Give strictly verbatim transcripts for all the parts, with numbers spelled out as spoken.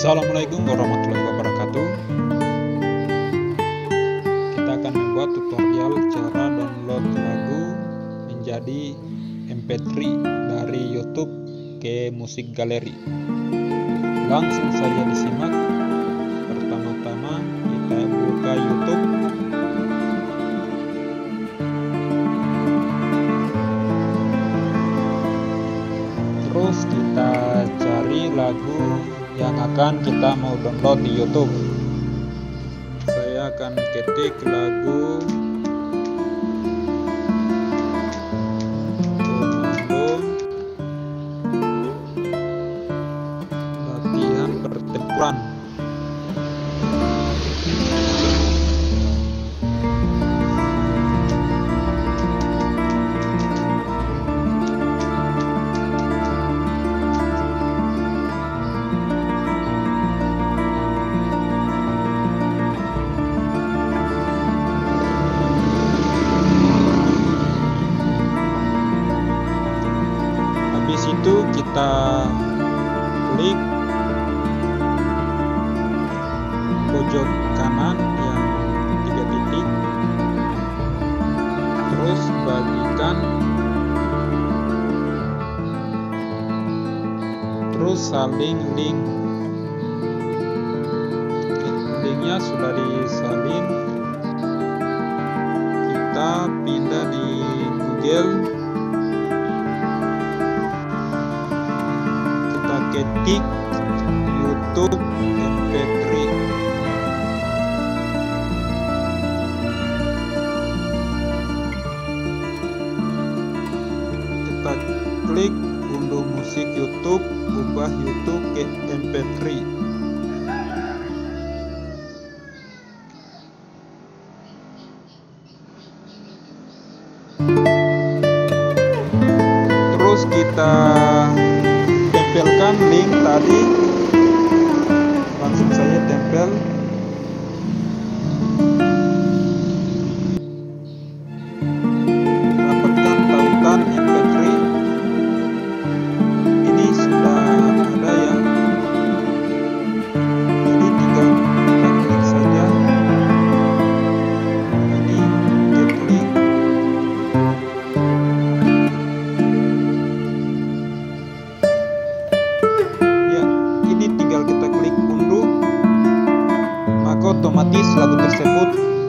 Assalamualaikum warahmatullahi wabarakatuh. Kita akan membuat tutorial cara download lagu menjadi M P tiga dari YouTube ke musik galeri. Langsung saja disimak. Pertama-tama kita buka YouTube. Terus kita cari lagu yang akan kita mau download di YouTube. Saya akan ketik lagu Komando Latihan Pertempuran. Habis itu kita klik pojok kanan yang tiga titik, terus bagikan, terus salin link. Linknya sudah disalin, kita pindah di Google. Ketik YouTube M P tiga. Kita klik unduh musik YouTube, ubah YouTube ke M P tiga. Terus kita tempelkan link tadi, langsung saja tempel. Dapatkan tautan M P tiga. Ini sudah ada ya, jadi tinggal kita klik saja. Ini klik. Tinggal kita klik unduh, maka otomatis lagu tersebut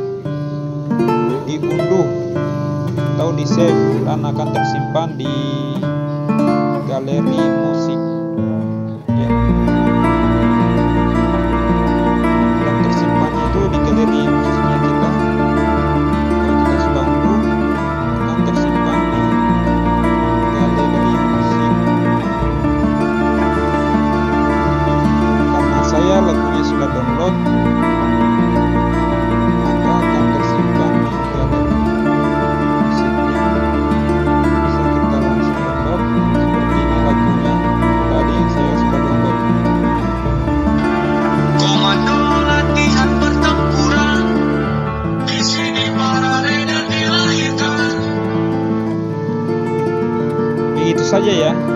diunduh atau di save dan akan tersimpan di galeri musik ya. Dan tersimpannya itu di galeri musiknya kita. Kalau kita sudah unduh, akan tersimpan di galeri musik. Saya lagunya sudah download, maka akan tersimpan di galeri musiknya. Bisa kita langsung download. Seperti ini lagunya tadi yang saya sudah download. Komando latihan pertempuran, di sini para ranger dilahirkan. Begitu saja ya.